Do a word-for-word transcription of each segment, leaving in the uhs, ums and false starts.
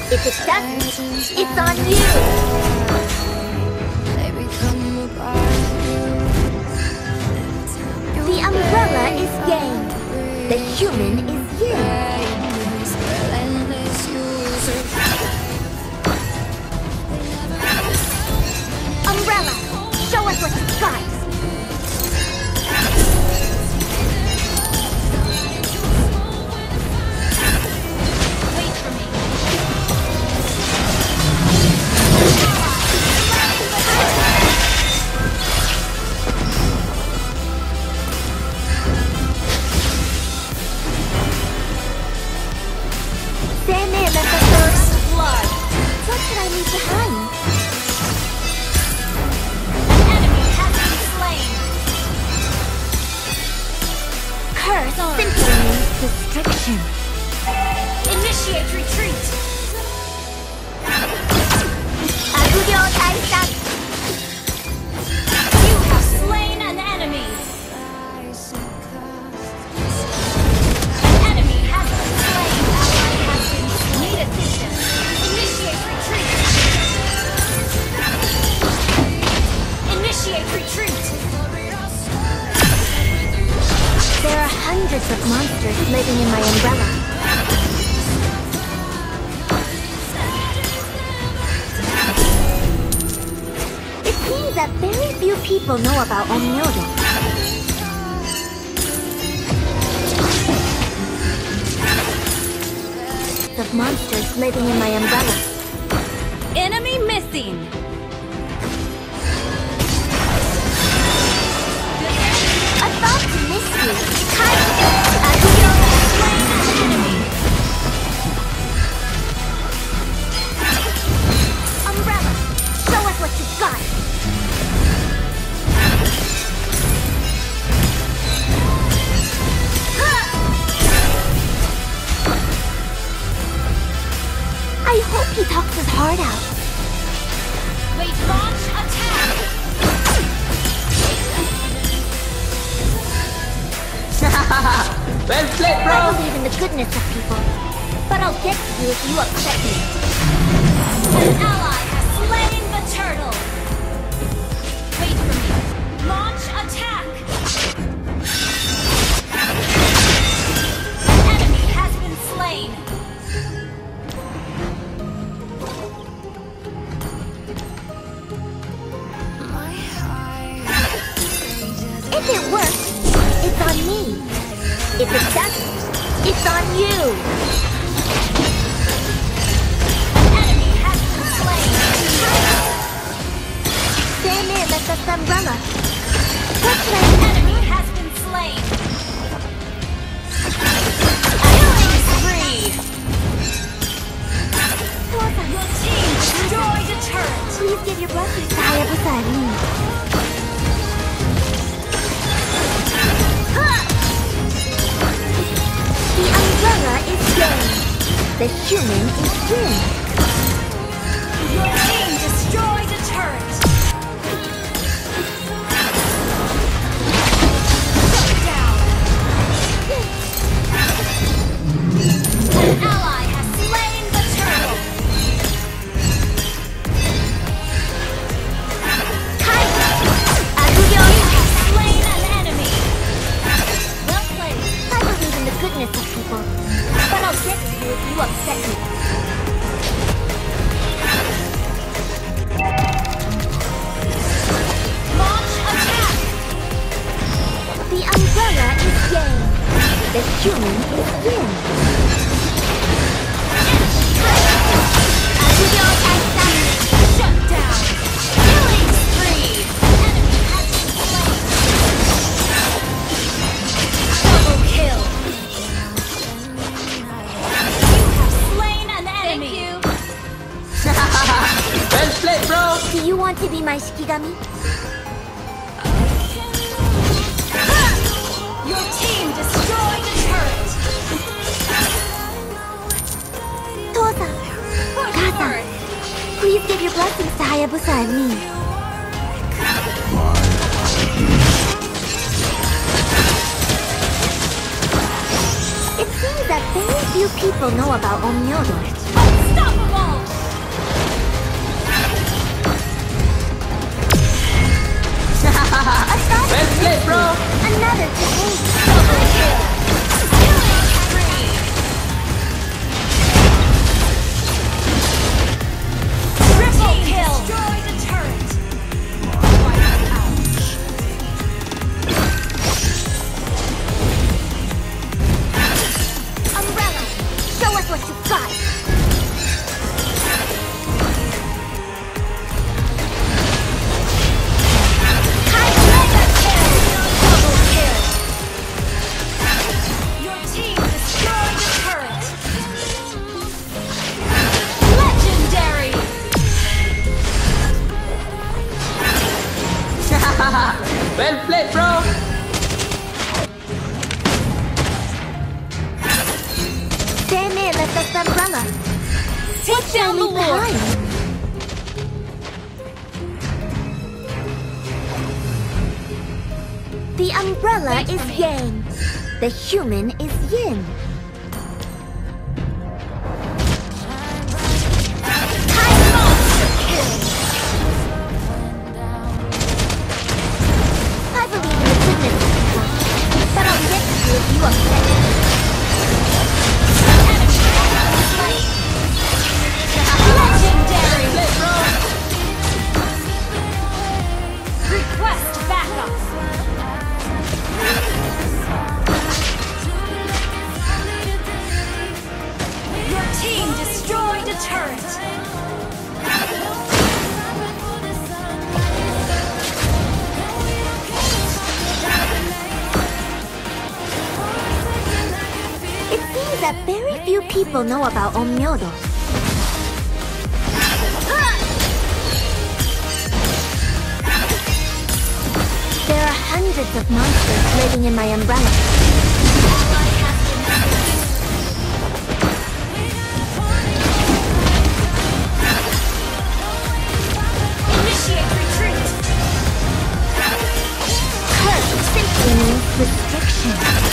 If it doesn't, it's on you! The umbrella is yang. The human is yin. Umbrella, show us what you've got! Wait for me. Same as the first blood. What should I leave behind? Curse simply means restriction. Initiate retreat! Agugyo Taisan! You have slain an enemy! An enemy has been slain! Ally has been need assistance! Initiate retreat! Initiate retreat! There are hundreds of monsters living in my umbrella. It seems that very few people know about Onmyodo. Of monsters living in my umbrella. Enemy missing! I thought to miss you. I will slain an enemy. Umbrella, show us what you've got. I hope he talks his heart out. Wait, launch attack. Well played, bro! I believe in the goodness of people, but I'll get to you if you upset me. An ally has slain the turtle! Wait for me. Launch attack! An enemy has been slain! If it works, it's on me. If it doesn't, it's on you! An enemy has been slain! Stand in, let us umbrella! What should I do? An enemy has been slain! Killing spree! Your team destroyed a turret! Please give your blessings to Hayabusa and me. The umbrella is yang. The human is yin. Your team destroyed a turret. Shut down. An ally has slain the turtle. Kaiba! Agugyo! You have slain an enemy. Well played. I believe in the goodness of people, but I'll get to you if you upset me. Launch attack! The umbrella is yang. The human is yin. Agugyo Taisan! Shut down! Killing spree! Enemy has been slain! Double kill! Well played, bro! Do you want to be my Shikigami? Your team destroyed the turret! Tosa! Kasa! Please give your blessings to Hayabusa and me. It seems that very few people know about Onmyodo. Unstoppable! entertained. Double kill. Killing spree. Triple kill. Destroy the turret. Umbrella, show us what you've got. Well played, bro! Damn it, left us the umbrella. Take down the behind. The umbrella Wait is yang. The human is yin. You upset me. Legendary! Request backup! Your team destroyed a turret! That very few people know about Onmyodo. There are hundreds of monsters living in my umbrella. Initiate retreat! Curse simply means restriction.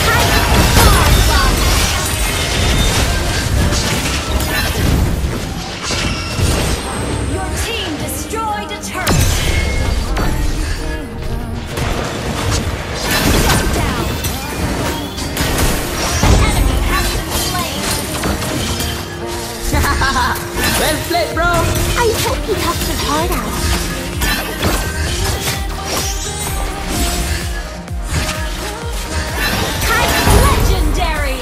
Well played, bro! I hope he talks his heart out. Legendary!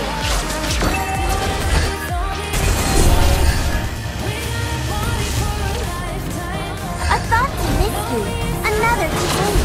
A thought to miss you. Another to wait.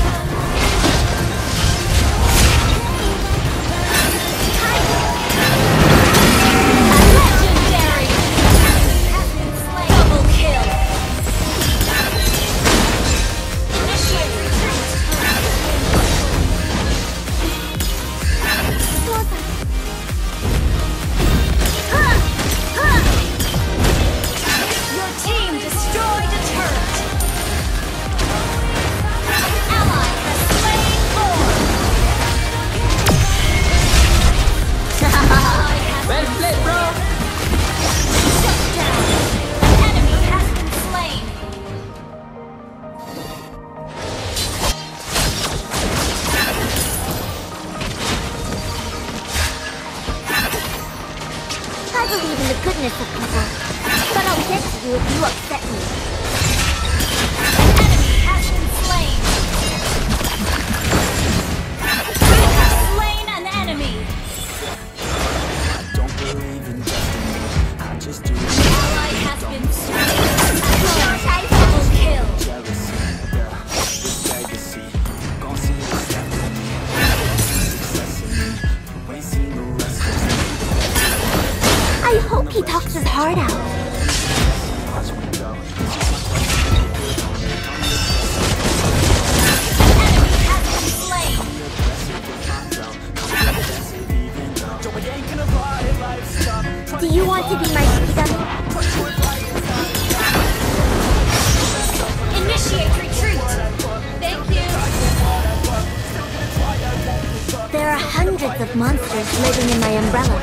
I believe in the goodness of people, but I'll get to you if you upset me. An enemy has been slain. You have slain an enemy. I don't believe in destiny. I just do it. An ally has been slain. Double kill. Jealousy, yeah, this legacy. Gon' see what's left of me. Success in me. You ain't seen the rest of me. I hope he talks his heart out. Watch me go. An enemy has been slain. Do you want to be my freedom? Initiate retreat. Thank you. There are hundreds of monsters living in my umbrella.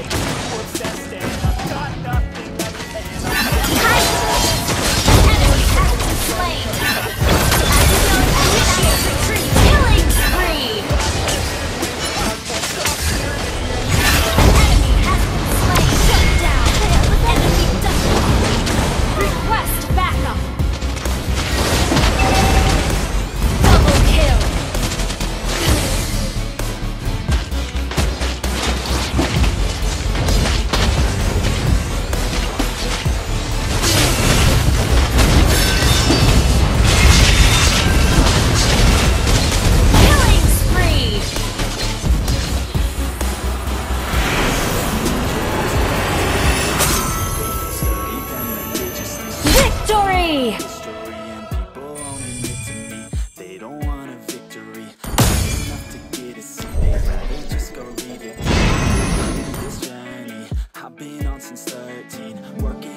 brain, work it